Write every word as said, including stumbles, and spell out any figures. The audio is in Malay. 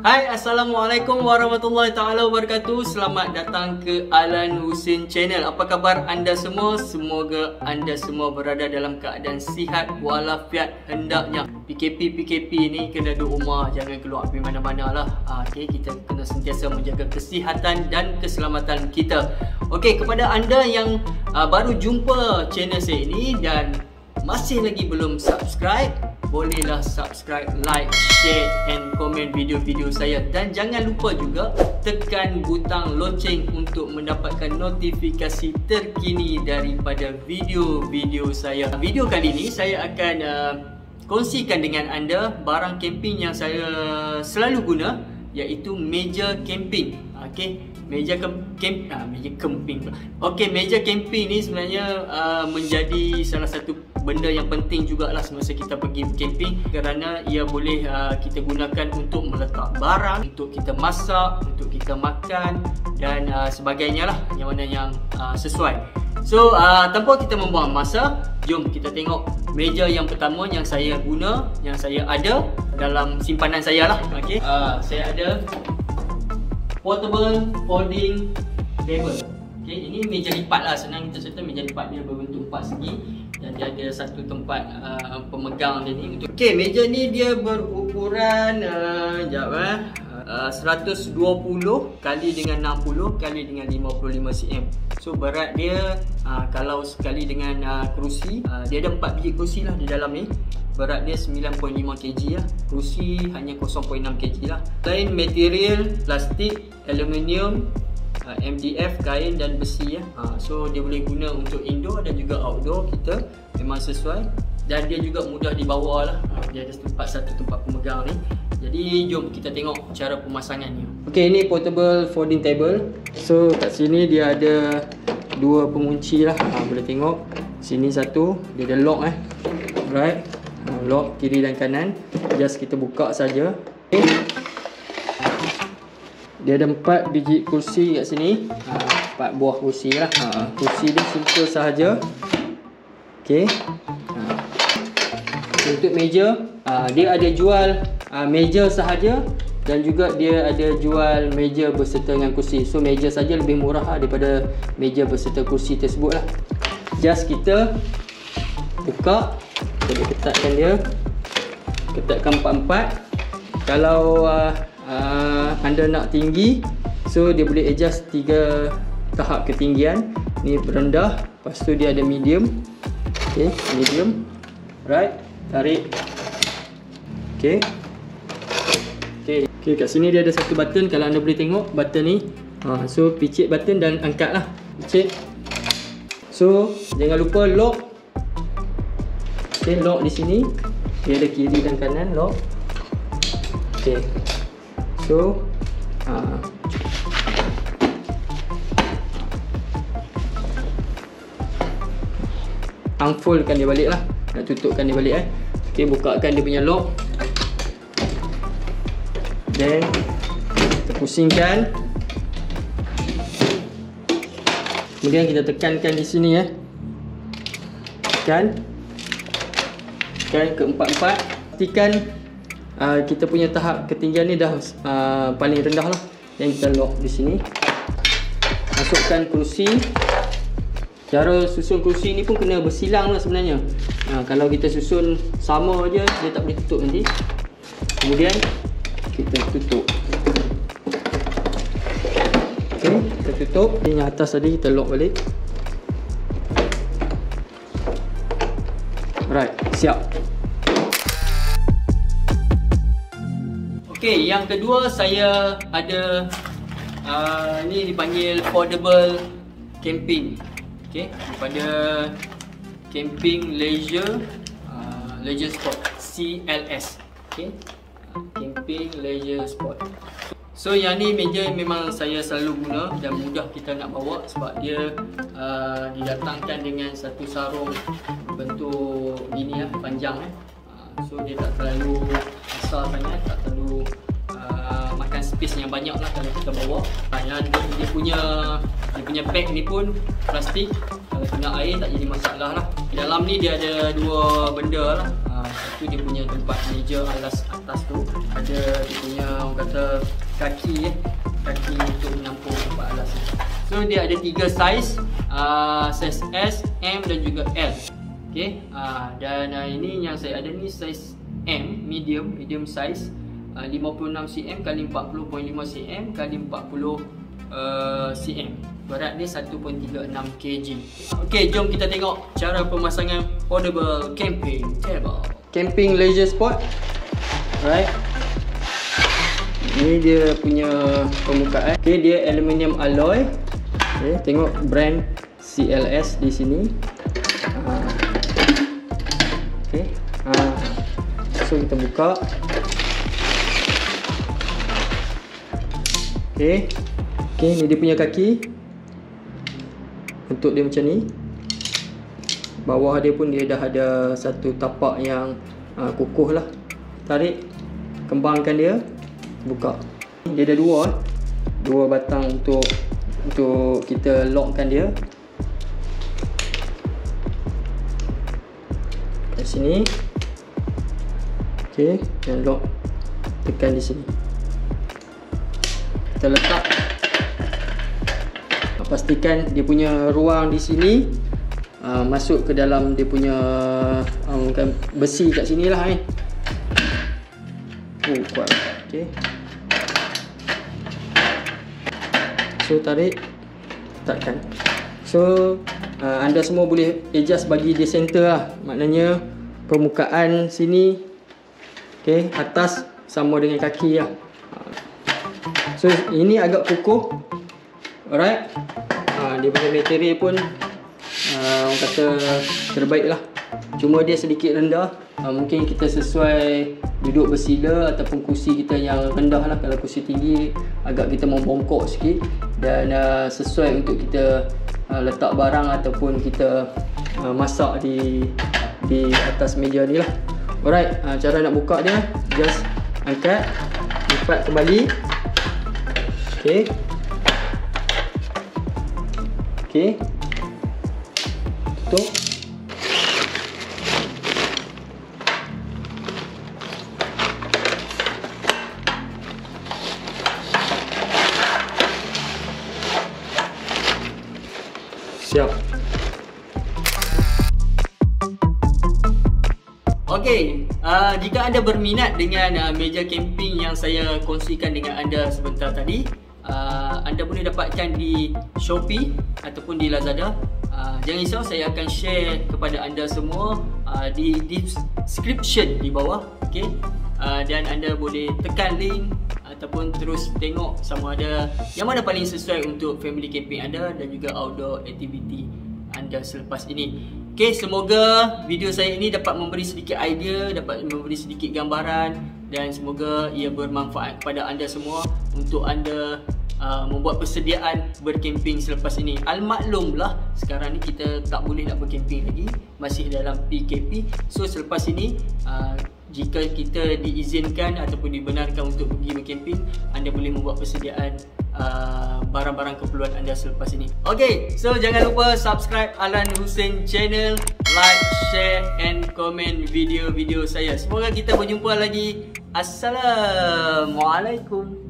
Hai, Assalamualaikum warahmatullahi taala wabarakatuh. Selamat datang ke Alan Husin Channel. Apa khabar anda semua? Semoga anda semua berada dalam keadaan sihat walafiat hendaknya. P K P P K P ni kena duduk rumah, jangan keluar pergi mana-mana lah. Okey, kita kena sentiasa menjaga kesihatan dan keselamatan kita. Okey, kepada anda yang uh, baru jumpa channel saya ini dan masih lagi belum subscribe, bolehlah subscribe, like, share and komen video-video saya. Dan jangan lupa juga tekan butang loceng untuk mendapatkan notifikasi terkini daripada video-video saya. Video kali ini saya akan uh, kongsikan dengan anda barang camping yang saya selalu guna, iaitu meja camping. Okey, meja camp, camp ah, meja camping. Okey, meja camping ni sebenarnya uh, menjadi salah satu benda yang penting jugalah semasa kita pergi camping, kerana ia boleh uh, kita gunakan untuk meletak barang, untuk kita masak, untuk kita makan dan uh, sebagainya lah, yang mana yang uh, sesuai. So uh, tanpa kita membuang masa, jom kita tengok meja yang pertama yang saya guna, yang saya ada dalam simpanan saya lah. Okey, uh, saya ada portable folding table. Okey, ini meja lipat lah, senang kita cerita. Meja lipat dia berbentuk empat segi dan dia ada satu tempat uh, pemegang dia ni. Okey, meja ni dia berukuran uh, jap eh uh, seratus dua puluh kali dengan enam puluh kali dengan lima puluh lima sentimeter. So berat dia uh, kalau sekali dengan uh, kerusi, uh, dia ada empat biji kerusi lah di dalam ni. Berat dia sembilan perpuluhan lima kilogram lah. Kerusi hanya kosong perpuluhan enam kilogram lah. Lain material plastik, aluminium, Uh, M D F, kain dan besi ya. Uh, so dia boleh guna untuk indoor dan juga outdoor kita, memang sesuai. Dan dia juga mudah dibawa lah. Uh, dia ada tempat satu tempat pemegang ni. Jadi jom kita tengok cara pemasangannya. Okey, ini portable folding table. So kat sini dia ada dua pengunci lah. Uh, boleh tengok. Sini satu, dia ada lock eh. Right. Uh, lock kiri dan kanan. Just kita buka saja. Okay. Dia ada empat biji kursi kat sini, ha, empat buah kursi lah. Ha, kursi dia simple sahaja. Okey. Ha. Untuk meja, ha, dia ada jual ha, meja sahaja dan juga dia ada jual meja berserta dengan kursi. So meja saja lebih murah ha, daripada meja berserta kursi tersebut lah. Just kita buka, kita ketatkan dia, ketatkan empat-empat. Kalau uh, Uh, anda nak tinggi, so dia boleh adjust tiga tahap ketinggian. Ni rendah, lepas tu dia ada medium. Okay, medium. Right, tarik. Okay. Okay, okay, kat sini dia ada satu button. Kalau anda boleh tengok button ni, uh, so picit button dan angkat lah. Picit. So jangan lupa lock. Okay, lock di sini. Dia ada kiri dan kanan lock. Okay. So uh, unfoldkan dia balik lah, nak tutupkan dia balik eh. Okay, bukakan dia punya lock. Then kita pusingkan. Kemudian kita tekankan di sini eh. Tekan. Tekan ke empat-empat. Pastikan Uh, kita punya tahap ketinggian ni dah uh, paling rendah lah. Yang kita lock di sini. Masukkan kerusi. Cara susun kerusi ni pun kena bersilang lah sebenarnya. uh, Kalau kita susun sama je, dia tak boleh tutup nanti. Kemudian kita tutup. Ok, kita tutup. Yang atas tadi kita lock balik. Alright, siap. Okey, yang kedua saya ada uh, ni dipanggil foldable camping. Okey, daripada Camping Leisure uh, Leisure Sport, C L S. Okey, uh, Camping Leisure Sport. So yang ni meja memang saya selalu guna dan mudah kita nak bawa sebab dia uh, didatangkan dengan satu sarung bentuk gini lah, panjang eh. So dia tak terlalu besar sangat, tak terlalu uh, makan space yang banyak lah kalau kita bawa. Ha, yang dia, dia punya dia punya bag ni pun plastik, kalau kena air tak jadi masalah lah. Di dalam ni dia ada dua benda lah. Ha, satu dia punya tempat meja alas atas tu, ada dia punya orang kata kaki eh, kaki untuk menampung tempat alas ni. So dia ada tiga saiz, uh, saiz S, M dan juga L. Okay, uh, dan uh, ini yang saya ada ni saiz M, medium, medium size, uh, lima puluh enam sentimeter kali empat puluh perpuluhan lima sentimeter kali empat puluh uh, sentimeter. Berat dia satu perpuluhan tiga enam kilogram. Okay, jom kita tengok cara pemasangan portable camping table. Camping leisure spot. Alright. Ini dia punya permukaan. Okay, dia aluminium alloy. Okay, tengok brand C L S di sini. Uh, okay. Uh, so kita buka. Okay. Okay, ni dia punya kaki. Bentuk dia macam ni. Bawah dia pun dia dah ada satu tapak yang uh, kukuh lah. Tarik, kembangkan dia, buka. Dia ada dua Dua batang untuk Untuk kita lockkan dia. Kat sini. Okay, dan lock. Tekan di sini. Kita letak. Pastikan dia punya ruang di sini uh, masuk ke dalam dia punya um, kan besi kat sini lah eh. Oh, kuat. Okay. So tarik, letakkan. So uh, anda semua boleh adjust bagi dia center lah. Maknanya permukaan sini, okay, atas sama dengan kaki lah. So ini agak kukuh. Alright. Ha, dia punya material pun uh, orang kata terbaik lah. Cuma dia sedikit rendah. Ha, mungkin kita sesuai duduk bersila ataupun kursi kita yang rendah lah. Kalau kursi tinggi agak kita membongkok sikit. Dan uh, sesuai untuk kita uh, letak barang ataupun kita uh, masak di di atas meja ni lah. Alright. Ha, cara nak buka dia, just angkat, lipat kembali. Okay. Okay. Tutup. Siap. Okey, uh, jika anda berminat dengan uh, meja camping yang saya kongsikan dengan anda sebentar tadi, Uh, anda boleh dapatkan di Shopee ataupun di Lazada. Uh, jangan risau, saya akan share kepada anda semua uh, di description di bawah. Okay? Uh, dan anda boleh tekan link ataupun terus tengok sama ada yang mana paling sesuai untuk family camping anda dan juga outdoor activity anda selepas ini. Okay, semoga video saya ini dapat memberi sedikit idea, dapat memberi sedikit gambaran, dan semoga ia bermanfaat kepada anda semua untuk anda uh, membuat persediaan berkemping selepas ini. Al-maklumlah sekarang ni kita tak boleh nak berkemping lagi, masih dalam P K P. So selepas ini uh, jika kita diizinkan ataupun dibenarkan untuk pergi berkemping, anda boleh membuat persediaan barang-barang uh, keperluan anda selepas ini. Okay, so jangan lupa subscribe Alan Hussein channel, like, share and komen video-video saya. Semoga kita berjumpa lagi. Assalamualaikum.